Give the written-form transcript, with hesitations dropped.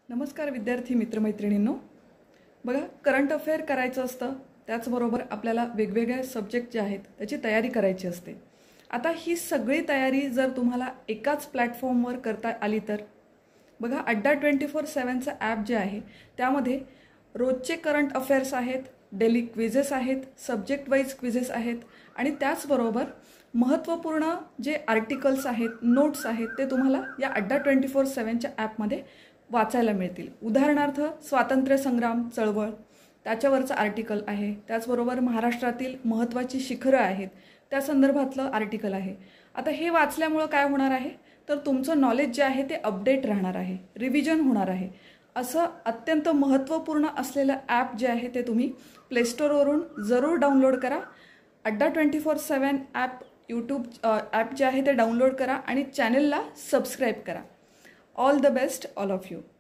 नमस्कार विद्यार्थी मित्रमैत्रिणींनो, बघा करंट अफेअर करायचं असतं, त्याचबरोबर आपल्याला वेगवेगळे सब्जेक्ट जे आहेत त्याची तयारी करायची असते। आता ही सगळी तयारी जर तुम्हाला एकाच प्लॅटफॉर्मवर करता आली तर बघा अड्डा 24/7चा ॲप जे आहे त्यामध्ये रोजचे करंट अफेअर्स आहेत, डेली क्विजेस आहेत, सब्जेक्ट वाईज क्विजेस आहेत आणि त्याचबरोबर महत्त्वपूर्ण जे आर्टिकल्स आहेत, नोट्स आहेत ते तुम्हाला या अड्डा 24/7च्या ॲपमध्ये वाचायला मिळतील। उदाहरणार्थ स्वातंत्र्य संग्राम चळवळ त्याच्यावरचं आर्टिकल आहे, त्याचबरोबर महाराष्ट्रातील महत्त्वाची शिखरं आहेत त्या संदर्भातलं आर्टिकल आहे। आता हे वाचल्यामुळे काय होणार आहे तर तुमचं नॉलेज जे आहे ते अपडेट राहणार आहे, रिव्हिजन होणार आहे। असं अत्यंत महत्त्वपूर्ण असलेलं ॲप जे आहे ते तुम्ही प्ले स्टोअरवरून जरूर डाउनलोड करा। अड्डा 24/7 ॲप यूट्यूब ॲप जे आहे ते डाउनलोड करा आणि चॅनलला सबस्क्राईब करा। All the best all of you.